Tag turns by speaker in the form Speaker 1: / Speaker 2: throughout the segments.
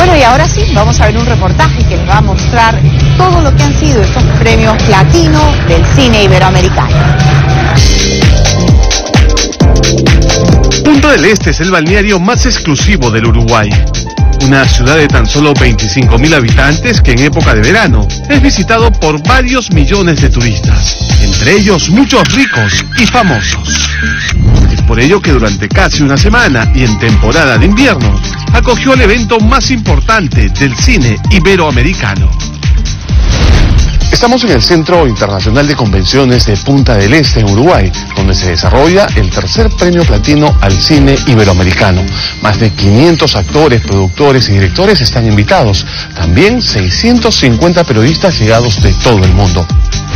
Speaker 1: Bueno, y ahora sí, vamos a ver un reportaje que les va a mostrar todo lo que han sido estos premios platino del cine iberoamericano.
Speaker 2: Punta del Este es el balneario más exclusivo del Uruguay. Una ciudad de tan solo 25.000 habitantes que en época de verano es visitado por varios millones de turistas, entre ellos muchos ricos y famosos. Es por ello que durante casi una semana y en temporada de invierno acogió el evento más importante del cine iberoamericano. Estamos en el Centro Internacional de Convenciones de Punta del Este, en Uruguay, donde se desarrolla el tercer premio platino al cine iberoamericano. Más de 500 actores, productores y directores están invitados. También 650 periodistas llegados de todo el mundo.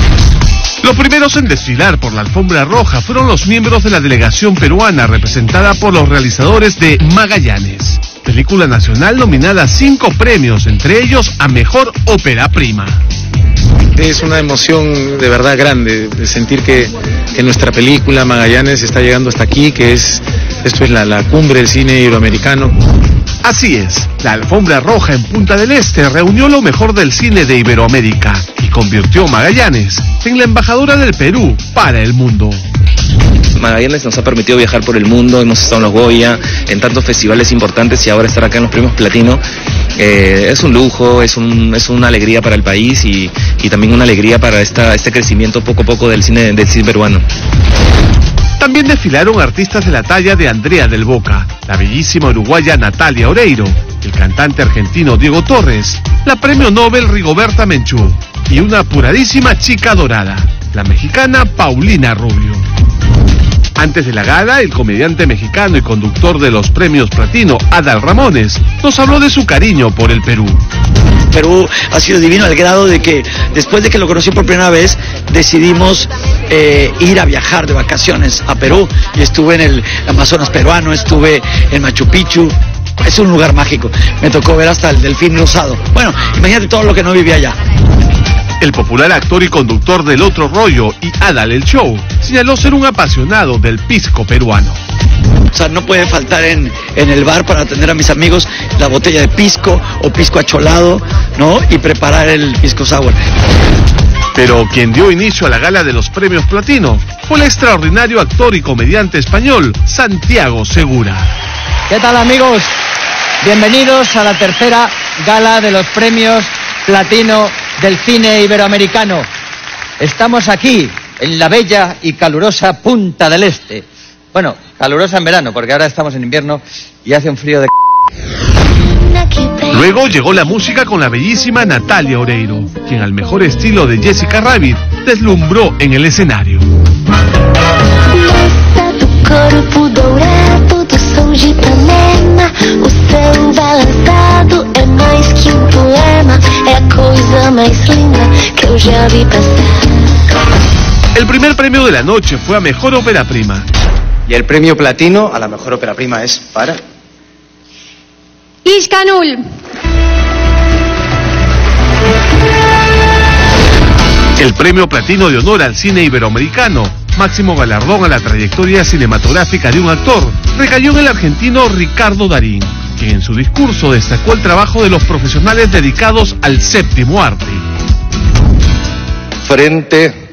Speaker 2: Los primeros en desfilar por la alfombra roja fueron los miembros de la delegación peruana representada por los realizadores de Magallanes, película nacional nominada a 5 premios, entre ellos a Mejor Ópera Prima.
Speaker 3: Es una emoción de verdad grande de sentir que nuestra película Magallanes está llegando hasta aquí, esto es la cumbre del cine iberoamericano.
Speaker 2: Así es, la alfombra roja en Punta del Este reunió lo mejor del cine de Iberoamérica y convirtió Magallanes en la embajadora del Perú para el mundo.
Speaker 4: Magallanes nos ha permitido viajar por el mundo, hemos estado en los Goya, en tantos festivales importantes, y ahora estar acá en los premios platino es un lujo, es una alegría para el país y también una alegría para este crecimiento poco a poco del cine peruano.
Speaker 2: También desfilaron artistas de la talla de Andrea del Boca, la bellísima uruguaya Natalia Oreiro, el cantante argentino Diego Torres, la premio Nobel Rigoberta Menchú y una apuradísima chica dorada, la mexicana Paulina Rubio. Antes de la gala, el comediante mexicano y conductor de los premios platino, Adal Ramones, nos habló de su cariño por el Perú.
Speaker 5: Perú ha sido divino al grado de que después de que lo conocí por primera vez decidimos ir a viajar de vacaciones a Perú, y estuve en el Amazonas peruano, estuve en Machu Picchu. Es un lugar mágico, me tocó ver hasta el delfín rosado. Bueno, imagínate todo lo que no vivía allá.
Speaker 2: El popular actor y conductor del Otro Rollo y Adal el Show señaló ser un apasionado del pisco peruano.
Speaker 5: O sea, no puede faltar en el bar para atender a mis amigos la botella de pisco o pisco acholado, ¿no? Y preparar el pisco sour.
Speaker 2: Pero quien dio inicio a la gala de los premios platino fue el extraordinario actor y comediante español Santiago Segura.
Speaker 6: ¿Qué tal, amigos? Bienvenidos a la tercera gala de los premios platino del cine iberoamericano. Estamos aquí, en la bella y calurosa Punta del Este. Bueno, calurosa en verano, porque ahora estamos en invierno y hace un frío de...
Speaker 2: Luego llegó la música con la bellísima Natalia Oreiro, quien al mejor estilo de Jessica Rabbit deslumbró en el escenario. El primer premio de la noche fue a Mejor Ópera Prima.
Speaker 7: Y el premio platino a la mejor ópera prima es para...
Speaker 8: İşkanul.
Speaker 2: El premio platino de honor al cine iberoamericano, máximo galardón a la trayectoria cinematográfica de un actor, recayó en el argentino Ricardo Darín, quien en su discurso destacó el trabajo de los profesionales dedicados al séptimo arte.
Speaker 9: Frente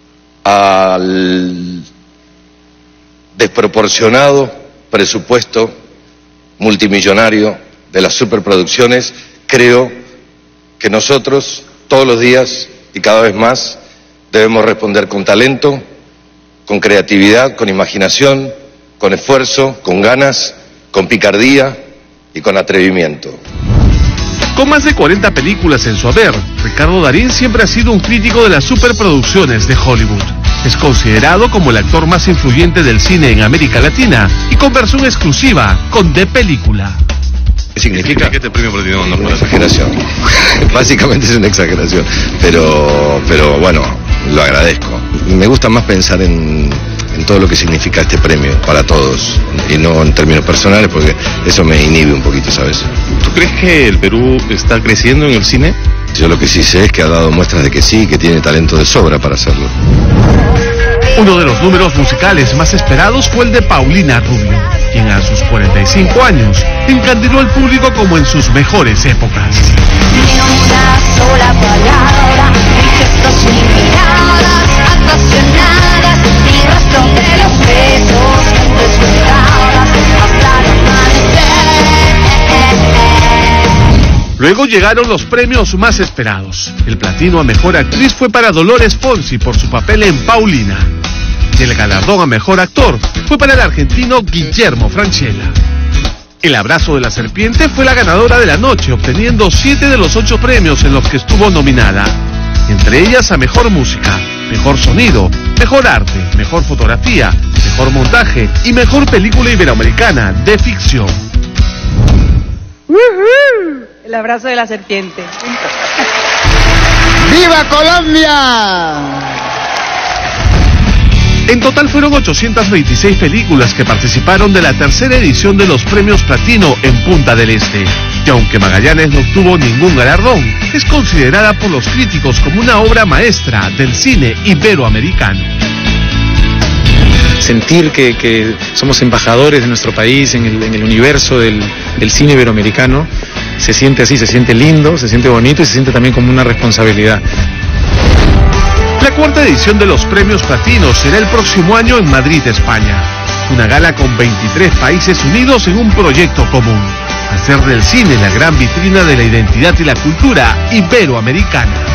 Speaker 9: al desproporcionado presupuesto multimillonario de las superproducciones, creo que nosotros todos los días y cada vez más debemos responder con talento, con creatividad, con imaginación, con esfuerzo, con ganas, con picardía y con atrevimiento.
Speaker 2: Con más de 40 películas en su haber, Ricardo Darín siempre ha sido un crítico de las superproducciones de Hollywood. Es considerado como el actor más influyente del cine en América Latina y conversó en exclusiva con De Película.
Speaker 9: ¿Qué significa? Que este premio platino no es una exageración. Básicamente es una exageración, pero bueno, lo agradezco. Me gusta más pensar en todo lo que significa este premio para todos y no en términos personales, porque eso me inhibe un poquito, ¿sabes?
Speaker 2: ¿Tú crees que el Perú está creciendo en el cine?
Speaker 9: Yo lo que sí sé es que ha dado muestras de que sí, que tiene talento de sobra para hacerlo.
Speaker 2: Uno de los números musicales más esperados fue el de Paulina Rubio, quien a sus 45 años encandiló al público como en sus mejores épocas.
Speaker 8: Ni una sola palabra, ni gestos ni miradas apasionadas, ni rastro de los besos desveladas hasta el amanecer.
Speaker 2: Luego llegaron los premios más esperados. El platino a mejor actriz fue para Dolores Fonzi por su papel en Paulina. Y el galardón a mejor actor fue para el argentino Guillermo Francella. El abrazo de la serpiente fue la ganadora de la noche, obteniendo 7 de los 8 premios en los que estuvo nominada. Entre ellas a mejor música, mejor sonido, mejor arte, mejor fotografía, mejor montaje y mejor película iberoamericana de ficción.
Speaker 1: El abrazo de la serpiente.
Speaker 6: ¡Viva Colombia!
Speaker 2: En total fueron 826 películas que participaron de la tercera edición de los premios Platino en Punta del Este. Y aunque Magallanes no obtuvo ningún galardón, es considerada por los críticos como una obra maestra del cine iberoamericano.
Speaker 3: Sentir que somos embajadores de nuestro país en el universo del cine iberoamericano, se siente así, se siente lindo, se siente bonito y se siente también como una responsabilidad.
Speaker 2: La cuarta edición de los premios Platino será el próximo año en Madrid, España. Una gala con 23 países unidos en un proyecto común: hacer del cine la gran vitrina de la identidad y la cultura iberoamericana.